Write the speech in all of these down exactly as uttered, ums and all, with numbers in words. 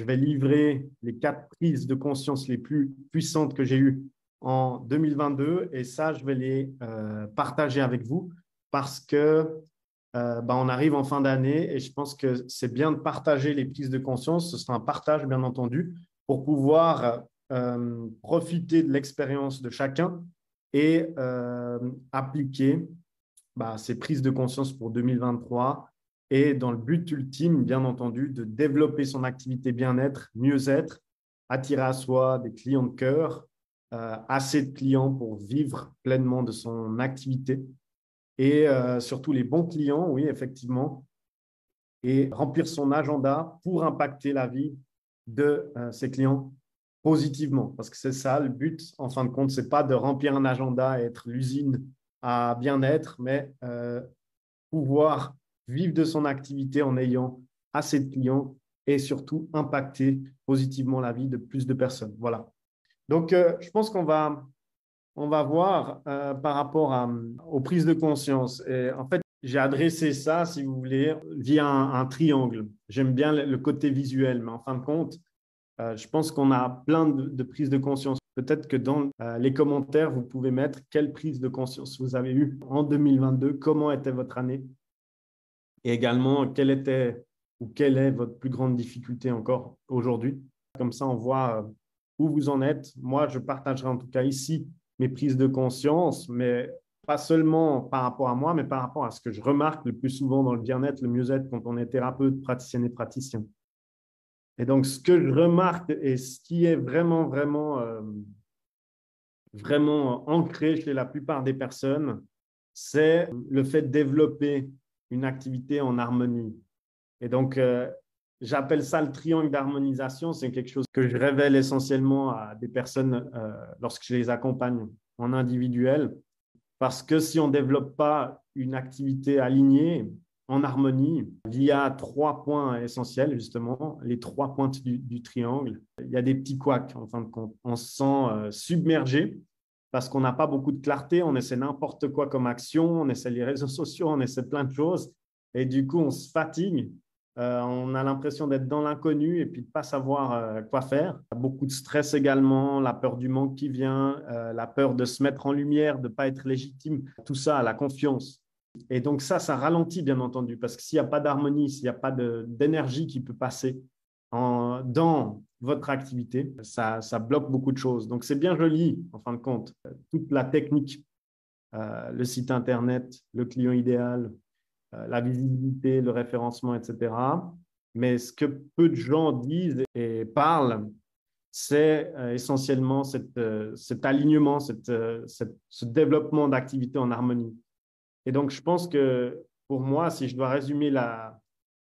Je vais livrer les quatre prises de conscience les plus puissantes que j'ai eues en deux mille vingt-deux et ça, je vais les euh, partager avec vous parce que euh, bah, on arrive en fin d'année et je pense que c'est bien de partager les prises de conscience. Ce sera un partage, bien entendu, pour pouvoir euh, profiter de l'expérience de chacun et euh, appliquer bah, ces prises de conscience pour deux mille vingt-trois et dans le but ultime, bien entendu, de développer son activité bien-être, mieux-être, attirer à soi des clients de cœur, euh, assez de clients pour vivre pleinement de son activité et euh, surtout les bons clients, oui, effectivement, et remplir son agenda pour impacter la vie de euh, ses clients positivement. Parce que c'est ça le but, en fin de compte, ce n'est pas de remplir un agenda et être l'usine à bien-être, mais euh, pouvoir vivre de son activité en ayant assez de clients et surtout impacter positivement la vie de plus de personnes. Voilà. Donc, euh, je pense qu'on va, on va voir euh, par rapport à, aux prises de conscience. Et en fait, j'ai adressé ça, si vous voulez, via un, un triangle. J'aime bien le, le côté visuel, mais en fin de compte, euh, je pense qu'on a plein de, de prises de conscience. Peut-être que dans euh, les commentaires, vous pouvez mettre quelle prise de conscience vous avez eue en deux mille vingt-deux, comment était votre année et également quelle était ou quelle est votre plus grande difficulté encore aujourd'hui. Comme ça, on voit euh, où vous en êtes. Moi, je partagerai en tout cas ici mes prises de conscience, mais pas seulement par rapport à moi, mais par rapport à ce que je remarque le plus souvent dans le bien-être, le mieux-être quand on est thérapeute, praticienne et praticien. Et donc, ce que je remarque et ce qui est vraiment, vraiment, euh, vraiment ancré chez la plupart des personnes, c'est le fait de développer une activité en harmonie. Et donc, euh, j'appelle ça le triangle d'harmonisation. C'est quelque chose que je révèle essentiellement à des personnes euh, lorsque je les accompagne en individuel. Parce que si on ne développe pas une activité alignée, en harmonie, il y a trois points essentiels, justement, les trois pointes du, du triangle. Il y a des petits couacs, en fin de compte. On se sent euh, submergé parce qu'on n'a pas beaucoup de clarté, on essaie n'importe quoi comme action, on essaie les réseaux sociaux, on essaie plein de choses. Et du coup, on se fatigue, euh, on a l'impression d'être dans l'inconnu et puis de ne pas savoir euh, quoi faire. Beaucoup de stress également, la peur du manque qui vient, euh, la peur de se mettre en lumière, de ne pas être légitime. Tout ça, la confiance. Et donc ça, ça ralentit, bien entendu, parce que s'il n'y a pas d'harmonie, s'il n'y a pas d'énergie qui peut passer en, dans votre activité, ça, ça bloque beaucoup de choses. Donc, c'est bien joli, en fin de compte, toute la technique, euh, le site Internet, le client idéal, euh, la visibilité, le référencement, et cetera. Mais ce que peu de gens disent et parlent, c'est euh, essentiellement cette, euh, cet alignement, cette, euh, cette, ce développement d'activité en harmonie. Et donc, je pense que pour moi, si je dois résumer la,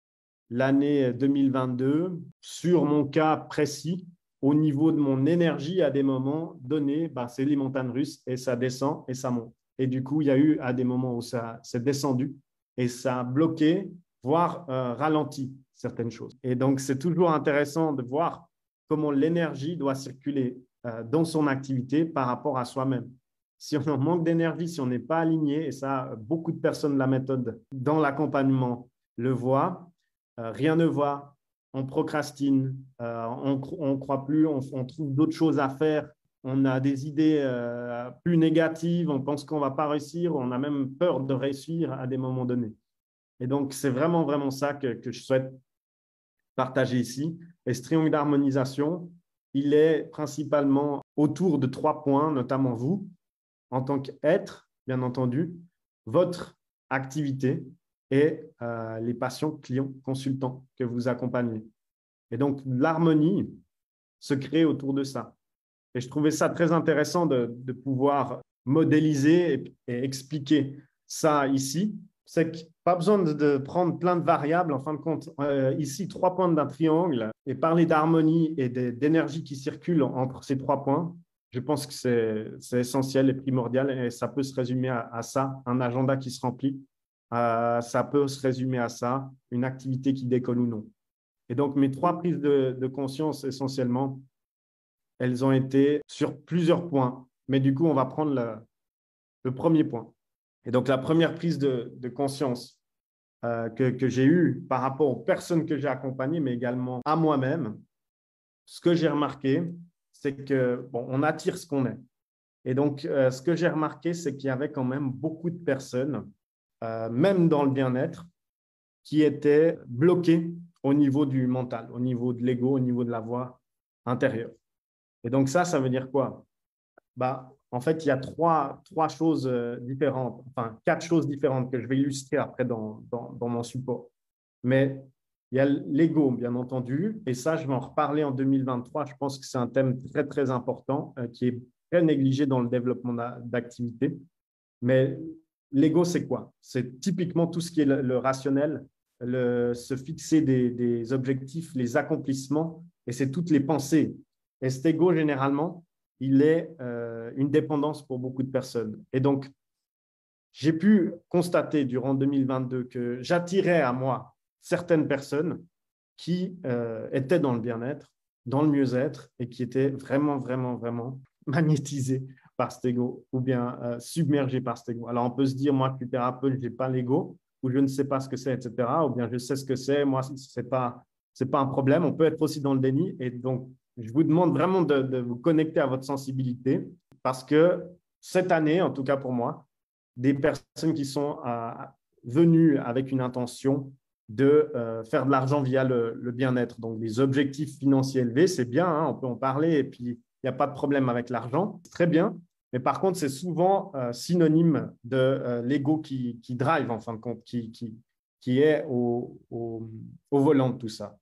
l'année deux mille vingt-deux, sur mon cas précis, au niveau de mon énergie à des moments donnés, bah, c'est les montagnes russes et ça descend et ça monte. Et du coup, il y a eu à des moments où ça s'est descendu et ça a bloqué, voire euh, ralenti certaines choses. Et donc, c'est toujours intéressant de voir comment l'énergie doit circuler euh, dans son activité par rapport à soi-même. Si on manque d'énergie, si on n'est pas aligné, et ça, beaucoup de personnes de la méthode dans l'accompagnement le voient, euh, rien ne va, on procrastine, euh, on ne croit plus, on, on trouve d'autres choses à faire, on a des idées euh, plus négatives, on pense qu'on ne va pas réussir, on a même peur de réussir à des moments donnés. Et donc, c'est vraiment, vraiment ça que, que je souhaite partager ici. Et ce triangle d'harmonisation, il est principalement autour de trois points, notamment vous, en tant qu'être, bien entendu, votre activité et euh, les patients, clients, consultants que vous accompagnez. Et donc, l'harmonie se crée autour de ça. Et je trouvais ça très intéressant de, de pouvoir modéliser et, et expliquer ça ici. C'est que pas besoin de, de prendre plein de variables. En fin de compte, euh, ici, trois points d'un triangle et parler d'harmonie et d'énergie qui circule entre ces trois points, je pense que c'est essentiel et primordial et ça peut se résumer à, à ça, un agenda qui se remplit. Euh, ça peut se résumer à ça, une activité qui décolle ou non. Et donc, mes trois prises de, de conscience, essentiellement, elles ont été sur plusieurs points. Mais du coup, on va prendre le, le premier point. Et donc, la première prise de, de conscience euh, que, que j'ai eue par rapport aux personnes que j'ai accompagnées, mais également à moi-même, ce que j'ai remarqué, c'est que bon, on attire ce qu'on est. Et donc, euh, ce que j'ai remarqué, c'est qu'il y avait quand même beaucoup de personnes, euh, même dans le bien-être, qui étaient bloquées au niveau du mental, au niveau de l'ego, au niveau de la voix intérieure. Et donc ça, ça veut dire quoi? Bah, en fait, il y a trois, trois choses euh, différentes, enfin quatre choses différentes que je vais illustrer après dans, dans, dans mon support. Mais il y a l'ego, bien entendu, et ça, je vais en reparler en deux mille vingt-trois. Je pense que c'est un thème très, très important euh, qui est très négligé dans le développement d'activité. Mais l'ego, c'est quoi? C'est typiquement tout ce qui est le, le rationnel, le, se fixer des, des objectifs, les accomplissements, et c'est toutes les pensées. Et cet ego, généralement, il est euh, une dépendance pour beaucoup de personnes. Et donc, j'ai pu constater durant deux mille vingt-deux que j'attirais à moi certaines personnes qui euh, étaient dans le bien-être, dans le mieux-être et qui étaient vraiment, vraiment, vraiment magnétisées par cet ego ou bien euh, submergées par cet ego. Alors, on peut se dire, moi, je suis thérapeute, je n'ai pas l'ego ou je ne sais pas ce que c'est, et cetera. Ou bien je sais ce que c'est, moi, ce n'est pas, c'est pas un problème. On peut être aussi dans le déni. Et donc, je vous demande vraiment de, de vous connecter à votre sensibilité parce que cette année, en tout cas pour moi, des personnes qui sont euh, venues avec une intention de euh, faire de l'argent via le, le bien-être. Donc, des objectifs financiers élevés, c'est bien, hein, on peut en parler et puis il n'y a pas de problème avec l'argent, c'est très bien. Mais par contre, c'est souvent euh, synonyme de euh, l'ego qui, qui drive, en fin de compte, qui, qui, qui est au, au, au volant de tout ça.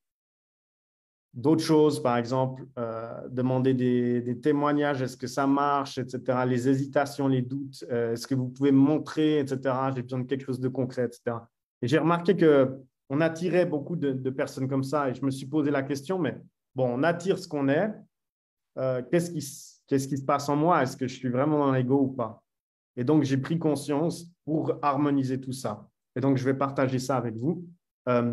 D'autres choses, par exemple, euh, demander des, des témoignages, est-ce que ça marche, et cetera. Les hésitations, les doutes, euh, est-ce que vous pouvez me montrer, et cetera. J'ai besoin de quelque chose de concret, et cetera. Et j'ai remarqué qu'on attirait beaucoup de, de personnes comme ça et je me suis posé la question, mais bon, on attire ce qu'on est. Euh, qu'est-ce qui, qu'est-ce qui se passe en moi? Est-ce que je suis vraiment dans l'ego ou pas? Et donc, j'ai pris conscience pour harmoniser tout ça. Et donc, je vais partager ça avec vous. Euh,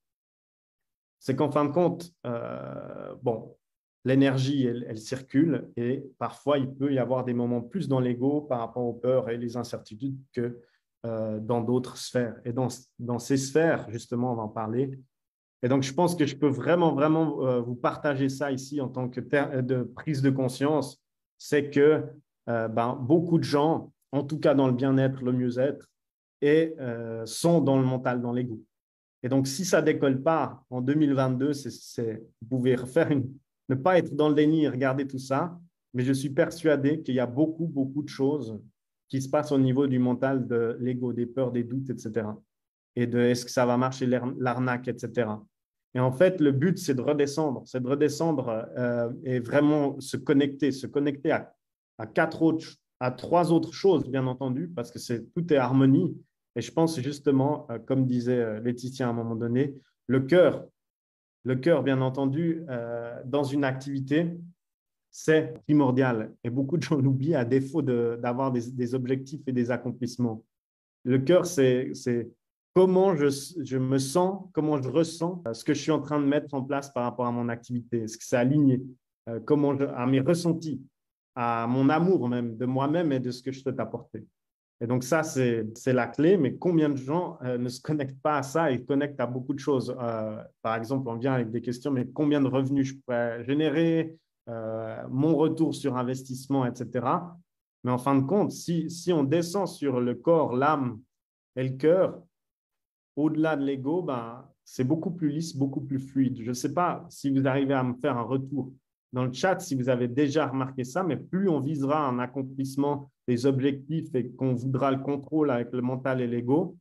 c'est qu'en fin de compte, euh, bon, l'énergie, elle, elle circule et parfois, il peut y avoir des moments plus dans l'ego par rapport aux peurs et les incertitudes que euh, dans d'autres sphères. Et dans, dans ces sphères, justement, on va en parler. Et donc, je pense que je peux vraiment, vraiment euh, vous partager ça ici en tant que de prise de conscience. C'est que euh, ben, beaucoup de gens, en tout cas dans le bien-être, le mieux-être, et euh, sont dans le mental, dans l'ego. Et donc, si ça ne décolle pas en deux mille vingt-deux, c'est, c'est, vous pouvez refaire une, ne pas être dans le déni et regarder tout ça, mais je suis persuadé qu'il y a beaucoup, beaucoup de choses qui se passent au niveau du mental, de l'ego, des peurs, des doutes, et cetera. Et de est-ce que ça va marcher, l'arnaque, et cetera. Et en fait, le but, c'est de redescendre, c'est de redescendre euh, et vraiment se connecter, se connecter à, à quatre autres, à trois autres choses, bien entendu, parce que c'est, tout est harmonie. Et je pense justement, euh, comme disait euh, Laetitia à un moment donné, le cœur, le cœur, bien entendu, euh, dans une activité, c'est primordial. Et beaucoup de gens l'oublient à défaut de, d'avoir des, des objectifs et des accomplissements. Le cœur, c'est, c'est comment je, je me sens, comment je ressens ce que je suis en train de mettre en place par rapport à mon activité. Est-ce que c'est aligné euh, comment je, à mes ressentis, à mon amour même de moi-même et de ce que je peux t'apporter. Et donc ça, c'est, c'est la clé, mais combien de gens euh, ne se connectent pas à ça et connectent à beaucoup de choses. Euh, par exemple, on vient avec des questions, mais combien de revenus je pourrais générer, euh, mon retour sur investissement, et cetera. Mais en fin de compte, si, si on descend sur le corps, l'âme et le cœur, au-delà de l'ego, ben, c'est beaucoup plus lisse, beaucoup plus fluide. Je ne sais pas si vous arrivez à me faire un retour dans le chat, si vous avez déjà remarqué ça, mais plus on visera un accomplissement des objectifs et qu'on voudra le contrôle avec le mental et l'ego,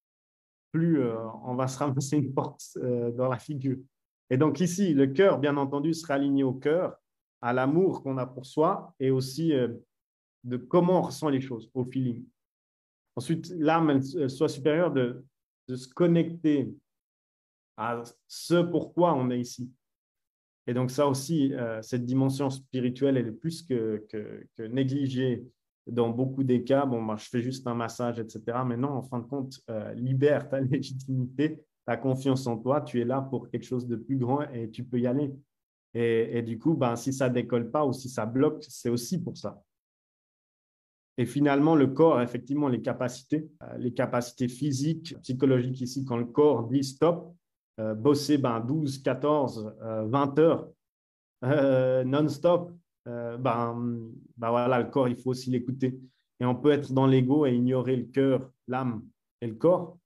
plus euh, on va se ramasser une porte euh, dans la figure. Et donc ici, le cœur, bien entendu, sera aligné au cœur, à l'amour qu'on a pour soi et aussi euh, de comment on ressent les choses, au feeling. Ensuite, l'âme, elle soit supérieure de, de se connecter à ce pourquoi on est ici. Et donc ça aussi, euh, cette dimension spirituelle, elle est plus que, que, que négligée dans beaucoup des cas. Bon, moi, je fais juste un massage, et cetera. Mais non, en fin de compte, euh, libère ta légitimité, ta confiance en toi. Tu es là pour quelque chose de plus grand et tu peux y aller. Et, et du coup, ben, si ça ne décolle pas ou si ça bloque, c'est aussi pour ça. Et finalement, le corps, effectivement, les capacités, euh, les capacités physiques, psychologiques ici, quand le corps dit stop, euh, bosser ben, douze, quatorze, euh, vingt heures, euh, non-stop, euh, ben, ben voilà, le corps, il faut aussi l'écouter. Et on peut être dans l'ego et ignorer le cœur, l'âme et le corps,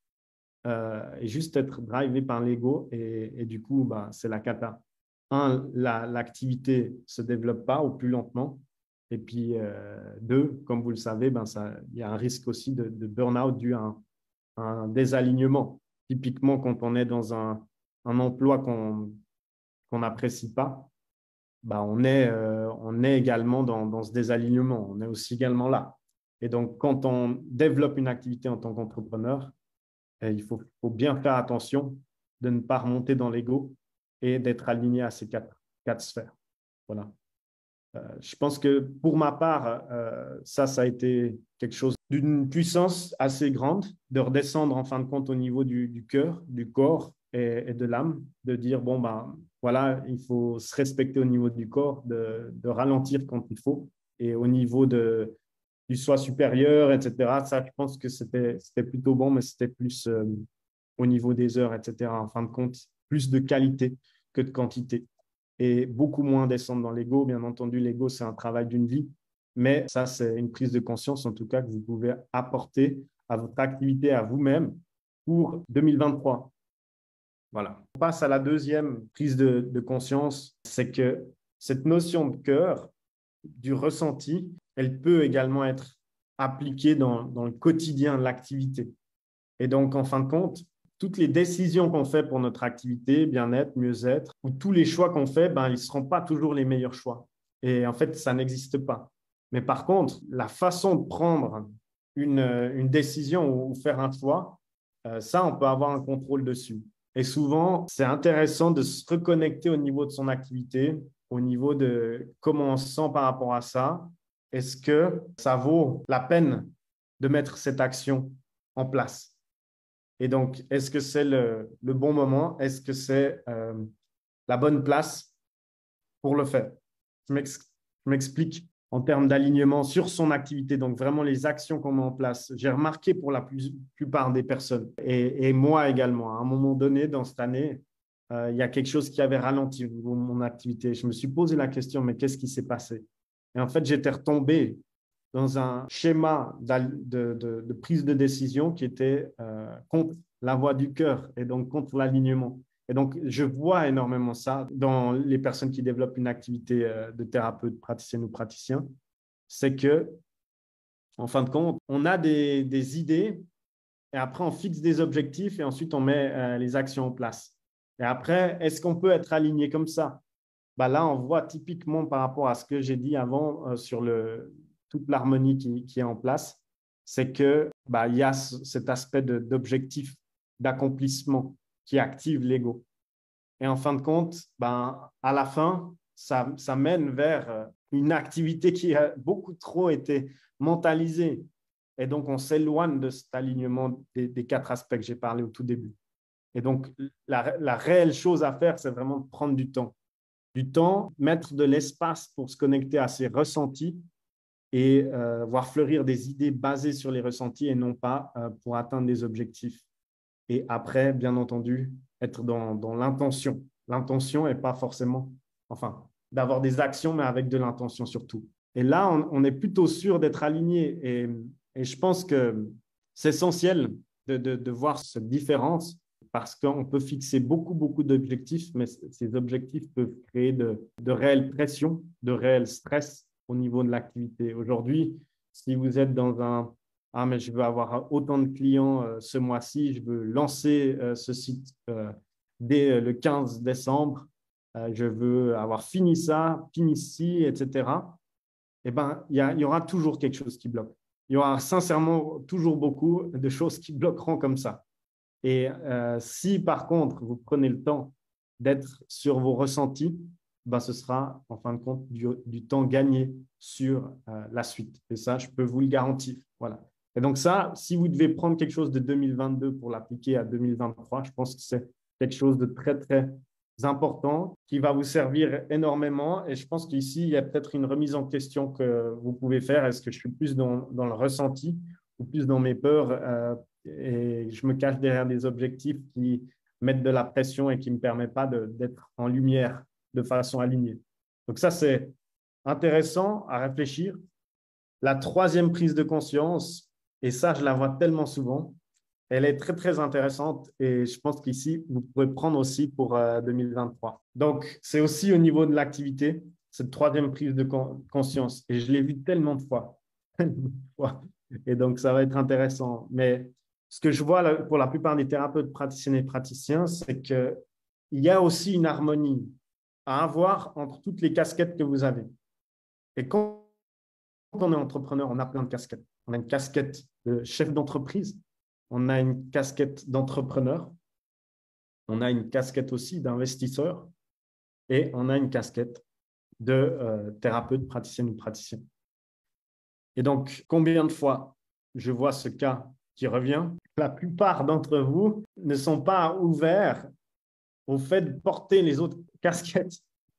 euh, et juste être drivé par l'ego. Et, et, du coup, ben, c'est la cata. Un, la, l'activité ne se développe pas ou plus lentement. Et puis, euh, deux, comme vous le savez, ben, ça, il y a un risque aussi de, de burn-out dû à un, un désalignement. Typiquement, quand on est dans un, un emploi qu'on qu'on n'apprécie pas, bah, on, est, euh, on est également dans, dans ce désalignement. On est aussi également là. Et donc, quand on développe une activité en tant qu'entrepreneur, eh, il faut, faut bien faire attention de ne pas remonter dans l'ego et d'être aligné à ces quatre, quatre sphères. Voilà. Euh, je pense que pour ma part, euh, ça, ça a été quelque chose d'une puissance assez grande de redescendre en fin de compte au niveau du, du cœur, du corps et, et de l'âme, de dire, bon, ben, voilà, il faut se respecter au niveau du corps, de, de ralentir quand il faut et au niveau de, du soi supérieur, et cetera. Ça, je pense que c'était, c'était plutôt bon, mais c'était plus euh, au niveau des heures, et cetera. En fin de compte, plus de qualité que de quantité et beaucoup moins descendre dans l'ego. Bien entendu, l'ego, c'est un travail d'une vie, mais ça, c'est une prise de conscience, en tout cas, que vous pouvez apporter à votre activité, à vous-même pour deux mille vingt-trois. Voilà. On passe à la deuxième prise de, de conscience, c'est que cette notion de cœur, du ressenti, elle peut également être appliquée dans, dans le quotidien de l'activité. Et donc, en fin de compte, toutes les décisions qu'on fait pour notre activité, bien-être, mieux-être, ou tous les choix qu'on fait, ben, ils ne seront pas toujours les meilleurs choix. Et en fait, ça n'existe pas. Mais par contre, la façon de prendre une, une décision ou faire un choix, euh, ça, on peut avoir un contrôle dessus. Et souvent, c'est intéressant de se reconnecter au niveau de son activité, au niveau de comment on se sent par rapport à ça. Est-ce que ça vaut la peine de mettre cette action en place? Et donc, est-ce que c'est le, le bon moment? Est-ce que c'est euh, la bonne place pour le faire? Je m'explique en termes d'alignement sur son activité, donc vraiment les actions qu'on met en place. J'ai remarqué pour la plus, plupart des personnes, et, et moi également, à un moment donné dans cette année, euh, il y a quelque chose qui avait ralenti au niveau de mon activité. Je me suis posé la question, mais qu'est-ce qui s'est passé? Et en fait, j'étais retombé dans un schéma de, de, de prise de décision qui était euh, contre la voix du cœur et donc contre l'alignement. Et donc, je vois énormément ça dans les personnes qui développent une activité euh, de thérapeute, praticienne ou praticien. C'est que, en fin de compte, on a des, des idées et après, on fixe des objectifs et ensuite, on met euh, les actions en place. Et après, est-ce qu'on peut être aligné comme ça? Bah là, on voit typiquement par rapport à ce que j'ai dit avant euh, sur le, toute l'harmonie qui, qui, est en place, c'est que bah, il y a ce, cet aspect d'objectif, d'accomplissement qui active l'ego. Et en fin de compte, bah, à la fin, ça, ça mène vers une activité qui a beaucoup trop été mentalisée. Et donc, on s'éloigne de cet alignement des, des quatre aspects que j'ai parlé au tout début. Et donc, la, la réelle chose à faire, c'est vraiment de prendre du temps du temps, mettre de l'espace pour se connecter à ses ressentis et euh, voir fleurir des idées basées sur les ressentis et non pas euh, pour atteindre des objectifs. Et après, bien entendu, être dans, dans l'intention. L'intention n'est pas forcément, enfin, d'avoir des actions, mais avec de l'intention surtout. Et là, on, on est plutôt sûr d'être aligné. Et, et je pense que c'est essentiel de, de, de voir cette différence parce qu'on peut fixer beaucoup, beaucoup d'objectifs, mais ces objectifs peuvent créer de, de réelles pressions, de réels stress au niveau de l'activité. Aujourd'hui, si vous êtes dans un « Ah, mais je veux avoir autant de clients euh, ce mois-ci, je veux lancer euh, ce site euh, dès le quinze décembre, euh, je veux avoir fini ça, fini ci, et cetera » Eh bien, il y, y aura toujours quelque chose qui bloque. Il y aura sincèrement toujours beaucoup de choses qui bloqueront comme ça. Et euh, si par contre, vous prenez le temps d'être sur vos ressentis, ben, ce sera en fin de compte du, du temps gagné sur euh, la suite. Et ça, je peux vous le garantir. Voilà. Et donc ça, si vous devez prendre quelque chose de deux mille vingt-deux pour l'appliquer à deux mille vingt-trois, je pense que c'est quelque chose de très, très important qui va vous servir énormément. Et je pense qu'ici, il y a peut-être une remise en question que vous pouvez faire. Est-ce que je suis plus dans, dans le ressenti ou plus dans mes peurs euh, et je me cache derrière des objectifs qui mettent de la pression et qui ne me permettent pas d'être en lumière de façon alignée. Donc ça, c'est intéressant à réfléchir. La troisième prise de conscience, et ça, je la vois tellement souvent, elle est très, très intéressante et je pense qu'ici, vous pouvez prendre aussi pour euh, deux mille vingt-trois. Donc, c'est aussi au niveau de l'activité, cette troisième prise de con- conscience. Et je l'ai vu tellement de fois. Tellement de fois. Et donc, ça va être intéressant. Mais ce que je vois là, pour la plupart des thérapeutes, praticiennes et praticiens, c'est qu'il y a aussi une harmonie à avoir entre toutes les casquettes que vous avez. Et quand on est entrepreneur, on a plein de casquettes. On a une casquette de chef d'entreprise, on a une casquette d'entrepreneur, on a une casquette aussi d'investisseur et on a une casquette de euh, thérapeute, praticienne ou praticien. Et donc, combien de fois je vois ce cas qui revient? La plupart d'entre vous ne sont pas ouverts au fait de porter les autres casquettes.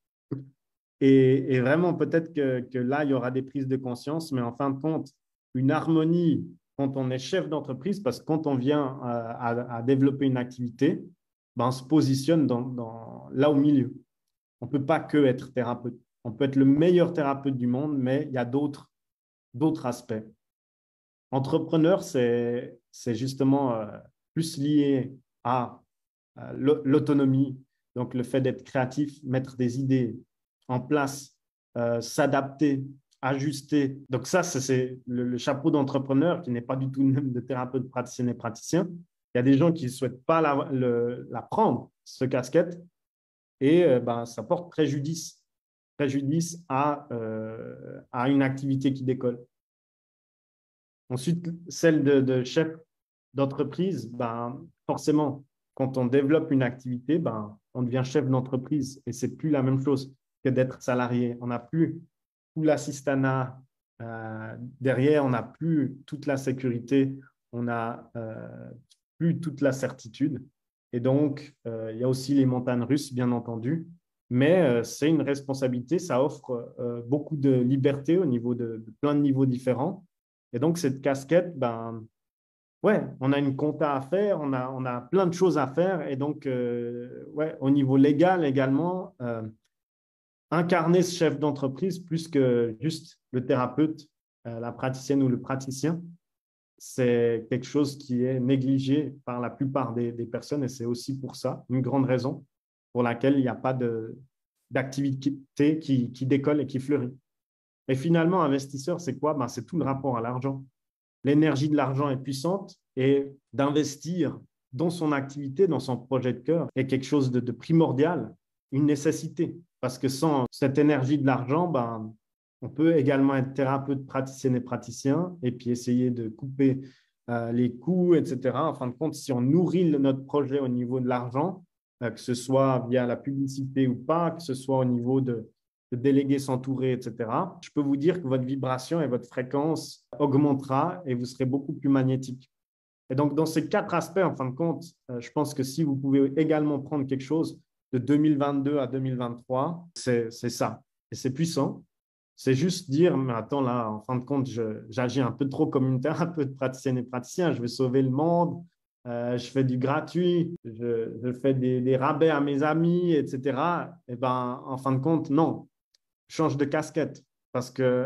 Et, et vraiment, peut-être que, que là, il y aura des prises de conscience, mais en fin de compte, une harmonie quand on est chef d'entreprise, parce que quand on vient à, à, à développer une activité, ben, on se positionne dans, dans, là au milieu. On ne peut pas que être thérapeute. On peut être le meilleur thérapeute du monde, mais il y a d'autres, d'autres aspects. Entrepreneur, c'est, c'est justement euh, plus lié à euh, l'autonomie, donc le fait d'être créatif, mettre des idées en place, euh, s'adapter, ajuster. Donc ça, c'est le, le chapeau d'entrepreneur qui n'est pas du tout le même de thérapeute, praticien et praticien. Il y a des gens qui ne souhaitent pas la, le, la prendre, ce casquette, et euh, ben, ça porte préjudice, préjudice à, euh, à une activité qui décolle. Ensuite, celle de, de chef d'entreprise, ben, forcément, quand on développe une activité, ben, on devient chef d'entreprise et ce n'est plus la même chose que d'être salarié. On n'a plus tout l'assistanat euh, derrière, on n'a plus toute la sécurité, on n'a euh, plus toute la certitude. Et donc, euh, il y a aussi les montagnes russes, bien entendu, mais euh, c'est une responsabilité, ça offre euh, beaucoup de liberté au niveau de, de plein de niveaux différents. Et donc, cette casquette, ben, ouais, on a une compta à faire, on a, on a plein de choses à faire. Et donc, euh, ouais, au niveau légal également, euh, incarner ce chef d'entreprise plus que juste le thérapeute, euh, la praticienne ou le praticien, c'est quelque chose qui est négligé par la plupart des, des personnes. Et c'est aussi pour ça, une grande raison pour laquelle il n'y a pas d'activité qui, qui décolle et qui fleurit. Et finalement, investisseur, c'est quoi? Ben, c'est tout le rapport à l'argent. L'énergie de l'argent est puissante et d'investir dans son activité, dans son projet de cœur, est quelque chose de, de primordial, une nécessité. Parce que sans cette énergie de l'argent, ben, on peut également être thérapeute, praticienne et praticien et puis essayer de couper euh, les coûts, et cetera. En fin de compte, si on nourrit notre projet au niveau de l'argent, euh, que ce soit via la publicité ou pas, que ce soit au niveau de, de déléguer, s'entourer, et cetera, je peux vous dire que votre vibration et votre fréquence augmentera et vous serez beaucoup plus magnétique. Et donc, dans ces quatre aspects, en fin de compte, euh, je pense que si vous pouvez également prendre quelque chose de deux mille vingt-deux à deux mille vingt-trois, c'est ça. Et c'est puissant. C'est juste dire, mais attends, là, en fin de compte, j'agis un peu trop comme une thérapeute praticienne et praticien. Je vais sauver le monde. Euh, je fais du gratuit. Je, je fais des, des rabais à mes amis, et cetera. Et ben, en fin de compte, non. Change de casquette. Parce que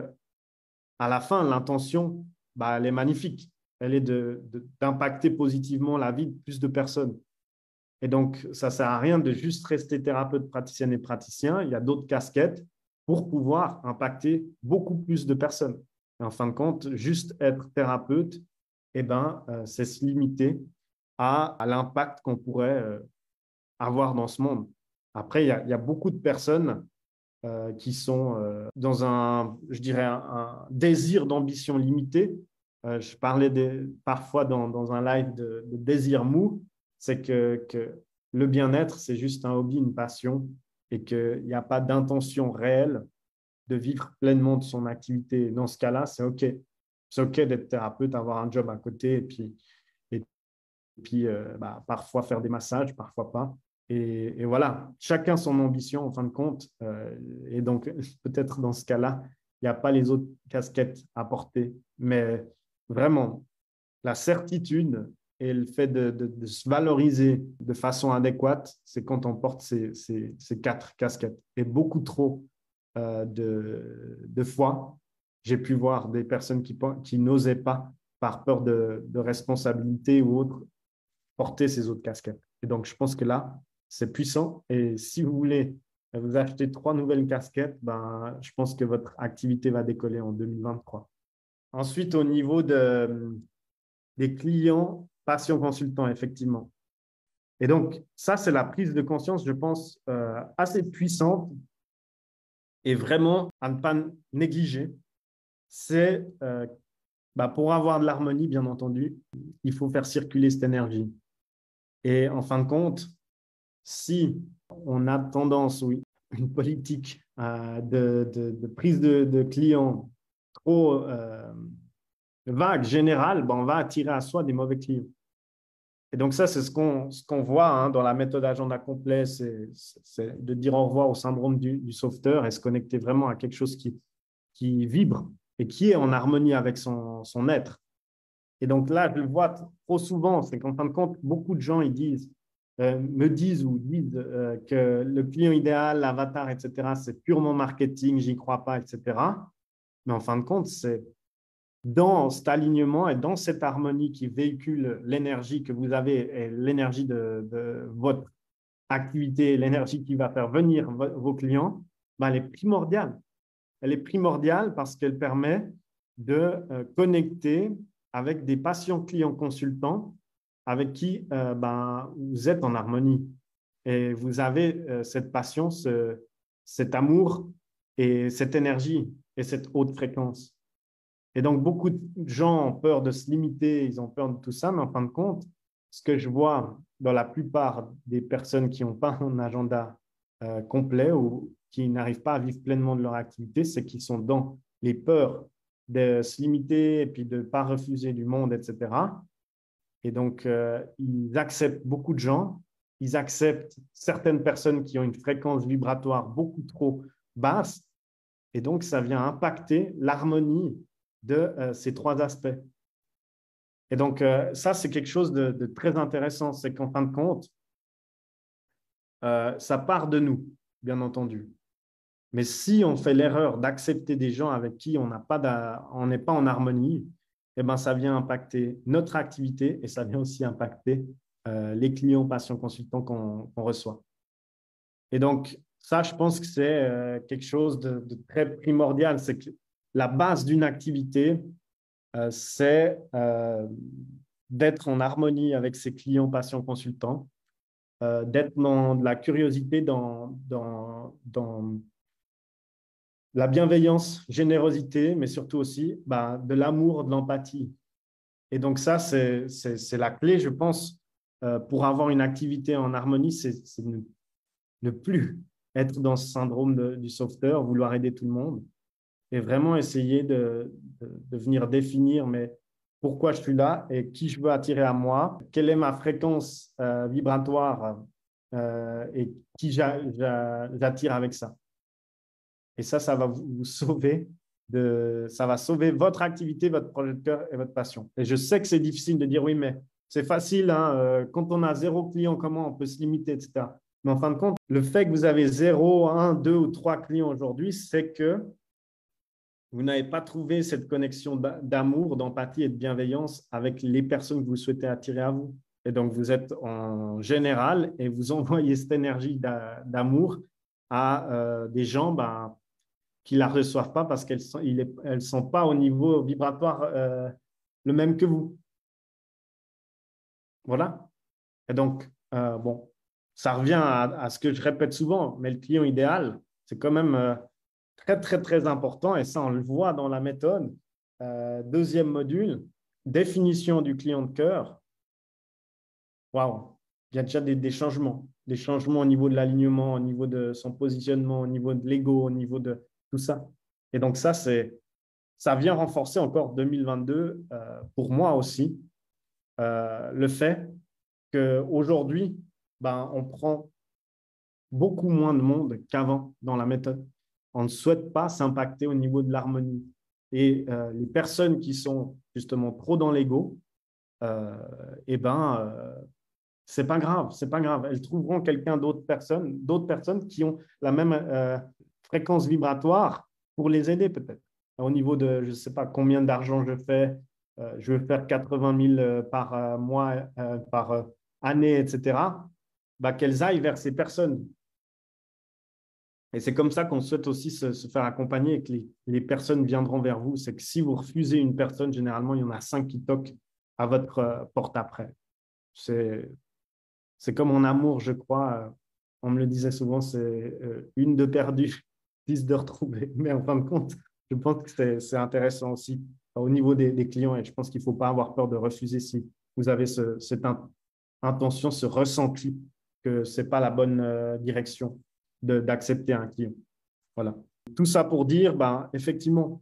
à la fin, l'intention, bah, elle est magnifique. Elle est d'impacter positivement la vie de plus de personnes. Et donc, ça ne sert à rien de juste rester thérapeute, praticienne et praticien. Il y a d'autres casquettes pour pouvoir impacter beaucoup plus de personnes. Et en fin de compte, juste être thérapeute, eh ben, euh, c'est se limiter à, à l'impact qu'on pourrait euh, avoir dans ce monde. Après, il y a, il y a beaucoup de personnes euh, qui sont euh, dans un, je dirais, un, un désir d'ambition limitée. Euh, je parlais des, parfois dans, dans un live de, de désir mou, c'est que, que le bien-être, c'est juste un hobby, une passion, et qu'il n'y a pas d'intention réelle de vivre pleinement de son activité. Dans ce cas-là, c'est OK. C'est OK d'être thérapeute, avoir un job à côté, et puis, et puis euh, bah, parfois faire des massages, parfois pas. Et, et, voilà, chacun son ambition en fin de compte. Euh, et donc, peut-être dans ce cas-là, il n'y a pas les autres casquettes à porter. Mais vraiment, la certitude et le fait de, de, de se valoriser de façon adéquate, c'est quand on porte ces, ces, ces quatre casquettes. Et beaucoup trop euh, de, de foi. J'ai pu voir des personnes qui, qui n'osaient pas, par peur de, de responsabilité ou autre, porter ces autres casquettes. Et donc, je pense que là, c'est puissant. Et si vous voulez vous acheter trois nouvelles casquettes, ben, je pense que votre activité va décoller en deux mille vingt-trois. Ensuite, au niveau de, des clients, patients consultants, effectivement. Et donc, ça, c'est la prise de conscience, je pense, euh, assez puissante et vraiment à ne pas négliger. C'est euh, bah, pour avoir de l'harmonie, bien entendu, il faut faire circuler cette énergie. Et en fin de compte, si on a tendance, oui, une politique euh, de, de, de prise de, de clients trop euh, vague, générale, ben on va attirer à soi des mauvais clients. Et donc ça, c'est ce qu'on ce qu'on voit hein, dans la méthode agenda complet, c'est de dire au revoir au syndrome du, du sauveteur et se connecter vraiment à quelque chose qui, qui vibre et qui est en harmonie avec son, son être. Et donc là, je le vois trop souvent, c'est qu'en fin de compte, beaucoup de gens ils disent, euh, me disent ou disent euh, que le client idéal, l'avatar, et cetera, c'est purement marketing, j'y crois pas, et cetera. Mais en fin de compte, c'est dans cet alignement et dans cette harmonie qui véhicule l'énergie que vous avez et l'énergie de, de votre activité, l'énergie qui va faire venir vos clients, ben, elle est primordiale. Elle est primordiale parce qu'elle permet de euh, connecter avec des patients clients consultants avec qui euh, ben, vous êtes en harmonie. Et vous avez euh, cette passion, ce, cet amour et cette énergie et cette haute fréquence. Et donc, beaucoup de gens ont peur de se limiter, ils ont peur de tout ça, mais en fin de compte, ce que je vois dans la plupart des personnes qui n'ont pas un agenda euh, complet ou qui n'arrivent pas à vivre pleinement de leur activité, c'est qu'ils sont dans les peurs de se limiter et puis de ne pas refuser du monde, et cetera. Et donc, euh, ils acceptent beaucoup de gens, ils acceptent certaines personnes qui ont une fréquence vibratoire beaucoup trop basse, et donc ça vient impacter l'harmonie de euh, ces trois aspects. Et donc, euh, ça, c'est quelque chose de, de très intéressant. C'est qu'en fin de compte, euh, ça part de nous, bien entendu. Mais si on fait l'erreur d'accepter des gens avec qui on n'a pas on n'est pas en harmonie, eh ben, ça vient impacter notre activité et ça vient aussi impacter euh, les clients, patients, consultants qu'on qu'on reçoit. Et donc, ça, je pense que c'est euh, quelque chose de, de très primordial. C'est que la base d'une activité, euh, c'est euh, d'être en harmonie avec ses clients, patients, consultants, euh, d'être dans de la curiosité, dans, dans, dans la bienveillance, générosité, mais surtout aussi bah, de l'amour, de l'empathie. Et donc ça, c'est la clé, je pense, euh, pour avoir une activité en harmonie, c'est ne, ne plus être dans ce syndrome de, du sauveteur, vouloir aider tout le monde, et vraiment essayer de, de, de venir définir mais pourquoi je suis là et qui je veux attirer à moi, quelle est ma fréquence euh, vibratoire euh, et qui j'attire avec ça. Et ça, ça va vous sauver, de, ça va sauver votre activité, votre projet de cœur et votre passion. Et je sais que c'est difficile de dire oui, mais c'est facile, hein, euh, quand on a zéro client, comment on peut se limiter, et cetera. Mais en fin de compte, le fait que vous avez zéro, un, deux ou trois clients aujourd'hui, c'est que vous n'avez pas trouvé cette connexion d'amour, d'empathie et de bienveillance avec les personnes que vous souhaitez attirer à vous. Et donc, vous êtes en général et vous envoyez cette énergie d'amour à euh, des gens ben, qui ne la reçoivent pas parce qu'elles ne sont pas au niveau vibratoire euh, le même que vous. Voilà. Et donc, euh, bon, ça revient à, à ce que je répète souvent, mais le client idéal, c'est quand même euh, très, très, très important et ça, on le voit dans la méthode. Euh, deuxième module, définition du client de cœur. Waouh, il y a déjà des, des changements, des changements au niveau de l'alignement, au niveau de son positionnement, au niveau de l'ego, au niveau de tout ça. Et donc ça, c'est, ça vient renforcer encore deux mille vingt-deux, euh, pour moi aussi, euh, le fait qu'aujourd'hui, ben, on prend beaucoup moins de monde qu'avant dans la méthode. On ne souhaite pas s'impacter au niveau de l'harmonie. Et euh, les personnes qui sont justement trop dans l'ego, euh, eh ben, euh, c'est pas grave, c'est pas grave. Elles trouveront quelqu'un d'autres personnes, d'autres personnes qui ont la même euh, fréquence vibratoire pour les aider peut-être. Au niveau de, je ne sais pas combien d'argent je fais, euh, je veux faire quatre-vingt mille euh, par euh, mois, euh, par euh, année, et cetera, bah, qu'elles aillent vers ces personnes. Et c'est comme ça qu'on souhaite aussi se, se faire accompagner et que les, les personnes viendront vers vous. C'est que si vous refusez une personne, généralement, il y en a cinq qui toquent à votre euh, porte après. C'est, c'est comme en amour, je crois. Euh, on me le disait souvent, c'est euh, une de perdue, dix de retrouvée. Mais en fin de compte, je pense que c'est, c'est intéressant aussi euh, au niveau des, des clients. Et je pense qu'il ne faut pas avoir peur de refuser si vous avez ce, cette in- intention, ce ressenti que ce n'est pas la bonne euh, direction de- d'accepter un client. Voilà. Tout ça pour dire, ben, effectivement,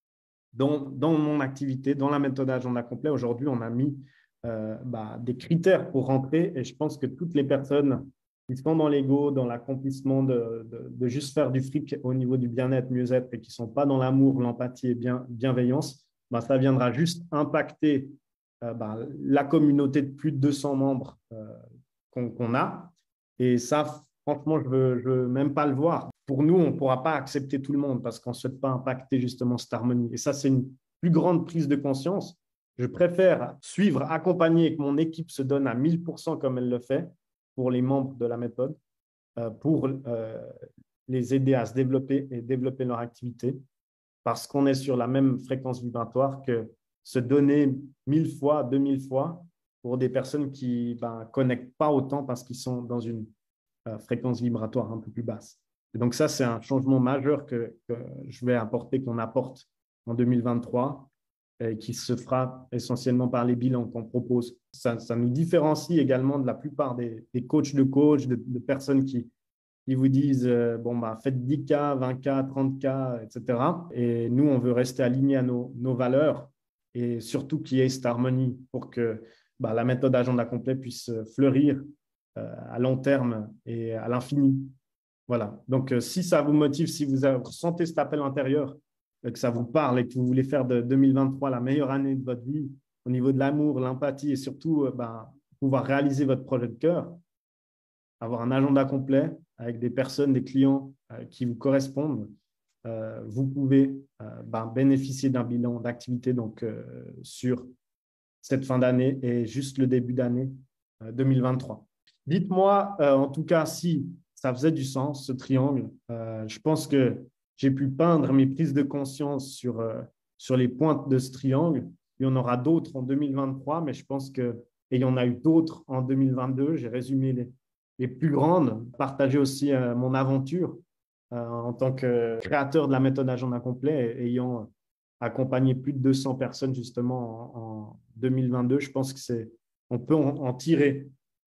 dans, dans mon activité, dans la méthode agenda complet, aujourd'hui, on a mis euh, bah, des critères pour rentrer et je pense que toutes les personnes qui sont dans l'ego, dans l'accomplissement de, de, de, juste faire du fric au niveau du bien-être, mieux-être et qui ne sont pas dans l'amour, l'empathie et bien, bienveillance, bah, ça viendra juste impacter euh, bah, la communauté de plus de deux cents membres euh, qu'on qu'on a. Et ça, franchement, je ne veux, je veux même pas le voir. Pour nous, on ne pourra pas accepter tout le monde parce qu'on ne souhaite pas impacter justement cette harmonie. Et ça, c'est une plus grande prise de conscience. Je préfère suivre, accompagner et que mon équipe se donne à mille pour cent comme elle le fait pour les membres de la méthode, euh, pour euh, les aider à se développer et développer leur activité parce qu'on est sur la même fréquence vibratoire que se donner mille fois, deux mille fois pour des personnes qui ne ben, connectent pas autant parce qu'ils sont dans une euh, fréquence vibratoire un peu plus basse. Et donc ça, c'est un changement majeur que, que je vais apporter, qu'on apporte en deux mille vingt-trois et qui se fera essentiellement par les bilans qu'on propose. Ça, ça nous différencie également de la plupart des, des coachs de coach, de, de personnes qui, qui vous disent euh, bon, bah, faites dix K, vingt K, trente K, et cetera. Et nous, on veut rester alignés à nos, nos valeurs et surtout qu'il y ait cette harmonie pour que bah, la méthode agenda complet puisse fleurir euh, à long terme et à l'infini. Voilà. Donc, euh, si ça vous motive, si vous avez, ressentez cet appel intérieur, euh, que ça vous parle et que vous voulez faire de deux mille vingt-trois la meilleure année de votre vie au niveau de l'amour, l'empathie et surtout euh, bah, pouvoir réaliser votre projet de cœur, avoir un agenda complet avec des personnes, des clients euh, qui vous correspondent, euh, vous pouvez euh, bah, bénéficier d'un bilan d'activité donc, euh, sur cette fin d'année et juste le début d'année euh, deux mille vingt-trois. Dites-moi, euh, en tout cas, si ça faisait du sens, ce triangle. Euh, je pense que j'ai pu peindre mes prises de conscience sur, euh, sur les pointes de ce triangle. Il y en aura d'autres en deux mille vingt-trois, mais je pense que, et il y en a eu d'autres en deux mille vingt-deux. J'ai résumé les, les plus grandes, partagé aussi euh, mon aventure euh, en tant que créateur de la méthode agenda complet, et, ayant accompagné plus de deux cents personnes justement en, en deux mille vingt-deux. Je pense que c'est, on peut en, en tirer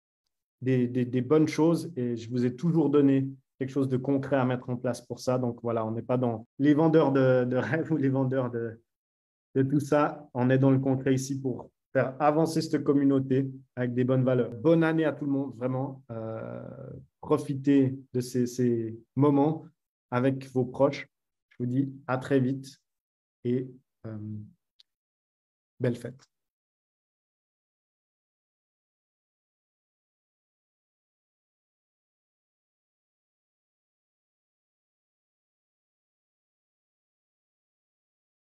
des, des, des, bonnes choses et je vous ai toujours donné quelque chose de concret à mettre en place pour ça. Donc voilà, on n'est pas dans les vendeurs de, de rêves ou les vendeurs de, de tout ça. On est dans le concret ici pour faire avancer cette communauté avec des bonnes valeurs. Bonne année à tout le monde, vraiment. Euh, profitez de ces, ces moments avec vos proches. Je vous dis à très vite et euh, belle fête.